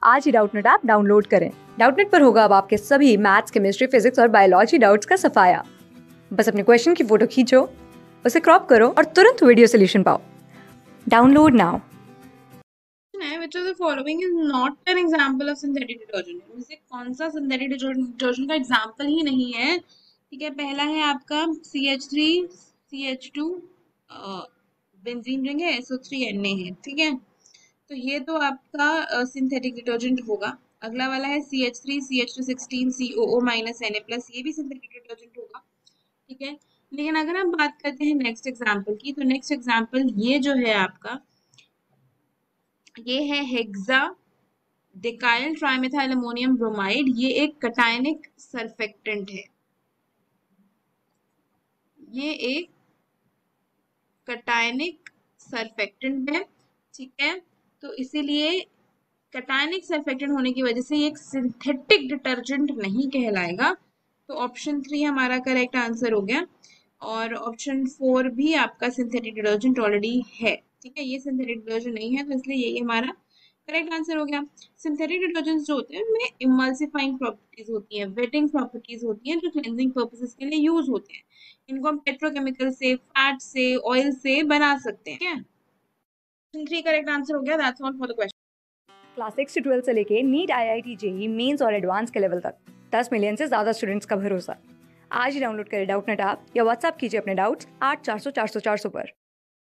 आज ही Doubtnut app download करें। डाउटनेट पर होगा अब आपके सभी मैथ्स, केमिस्ट्री, फिजिक्स और बायोलॉजी डाउट्स का सफाया। बस अपने क्वेश्चन की फोटो खींचो, उसे क्रॉप करो और तुरंत वीडियो सोल्यूशन पाओ। Download now. Which of the following is not an example of synthetic detergent? इनमें से कौन सा सिंथेटिक डिटर्जेंट का एग्जाम्पल ही नहीं है? ठीक है, पहला है आपका CH3 CH2 बेंजीन रिंग है, SO3 Na है। ठीक है, तो ये तो आपका सिंथेटिक डिटर्जेंट होगा। अगला वाला है CH3 CH2 16 COO Na+, ये भी सिंथेटिक डिटर्जेंट होगा। ठीक है, लेकिन अगर हम बात करते हैं नेक्स्ट एग्जाम्पल की, तो नेक्स्ट एग्जाम्पल ये जो है आपका, ये है hexadecyl trimethyl ammonium bromide. ये एक कटायनिक सरफेक्टेंट है। ये एक कटायनिक सरफेक्टेंट है। ठीक है, तो इसीलिए कटायनिक सरफेक्टेंट होने की वजह से ये एक सिंथेटिक डिटर्जेंट नहीं कहलाएगा। तो ऑप्शन 3 हमारा करेक्ट आंसर हो गया, और ऑप्शन 4 भी आपका सिंथेटिक डिटर्जेंट ऑलरेडी है। ठीक है, ये सिंथेटिक डिटर्जेंट नहीं है, तो इसलिए यही हमारा करेक्ट आंसर हो गया। सिंथेटिक डिटर्जेंट्स जो होते हैं उनमें इमल्सिफाइंग प्रॉपर्टीज होती हैं, वेटिंग प्रॉपर्टीज होती हैं, जो क्लेंजिंग पर्पसेस के लिए यूज होते हैं। इनको हम पेट्रोकेमिकल से, फैट से, ऑयल से बना सकते हैं। ठीक है, ऑप्शन 3 करेक्ट आंसर हो गया। That's all for the question. Class 6 से 12 से लेके नीट, IIT, JEE मेंस और एडवांस के लेवल तक 10 मिलियन से ज्यादा स्टूडेंट्स का भरोसा। आज ही डाउनलोड करें डाउटनेट ऐप या व्हाट्सएप कीजिए अपने डाउट्स 8400 400 400 पर।